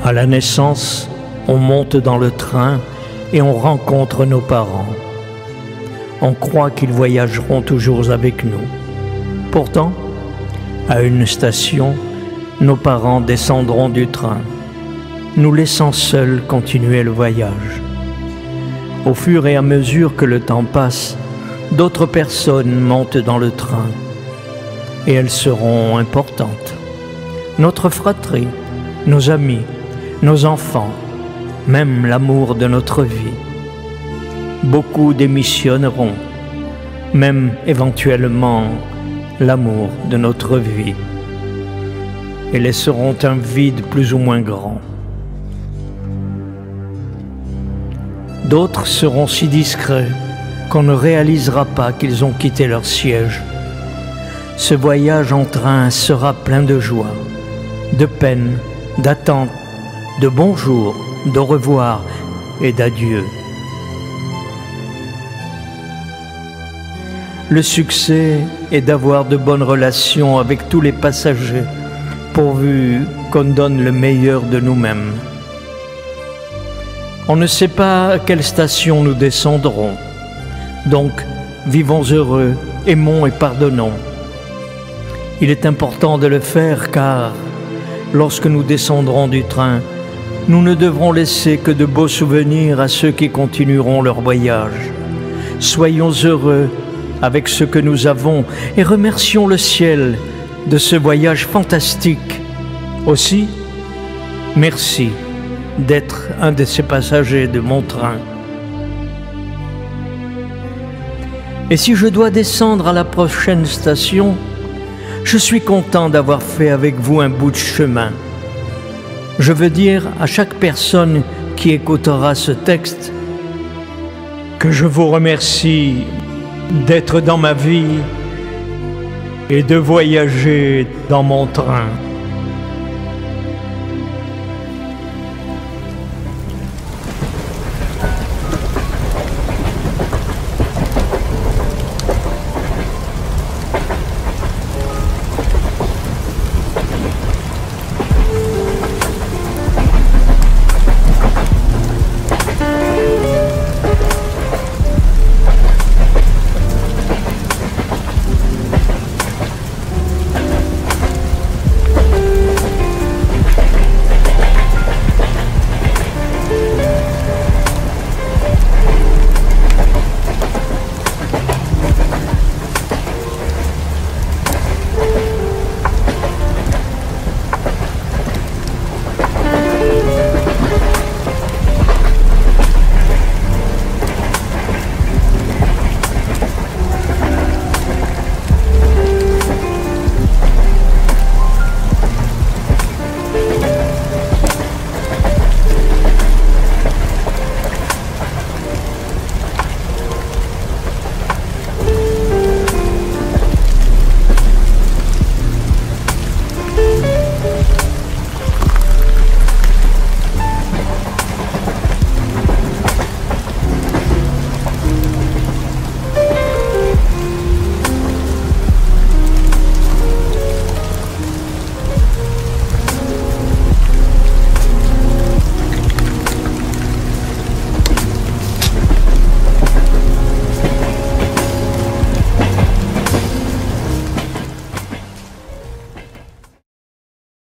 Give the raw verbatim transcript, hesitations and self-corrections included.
À la naissance, on monte dans le train et on rencontre nos parents. On croit qu'ils voyageront toujours avec nous. Pourtant, à une station, nos parents descendront du train, nous laissant seuls continuer le voyage. Au fur et à mesure que le temps passe, d'autres personnes montent dans le train et elles seront importantes. Notre fratrie, nos amis, nos enfants, même l'amour de notre vie. Beaucoup démissionneront, même éventuellement l'amour de notre vie, et laisseront un vide plus ou moins grand. D'autres seront si discrets qu'on ne réalisera pas qu'ils ont quitté leur siège. Ce voyage en train sera plein de joie, de peine, d'attente, de bonjour, d'au revoir et d'adieu. Le succès est d'avoir de bonnes relations avec tous les passagers, pourvu qu'on donne le meilleur de nous-mêmes. On ne sait pas à quelle station nous descendrons, donc vivons heureux, aimons et pardonnons. Il est important de le faire car, lorsque nous descendrons du train, nous ne devrons laisser que de beaux souvenirs à ceux qui continueront leur voyage. Soyons heureux avec ce que nous avons et remercions le ciel de ce voyage fantastique. Aussi, merci d'être un de ces passagers de mon train. Et si je dois descendre à la prochaine station, je suis content d'avoir fait avec vous un bout de chemin. Je veux dire à chaque personne qui écoutera ce texte que je vous remercie d'être dans ma vie et de voyager dans mon train.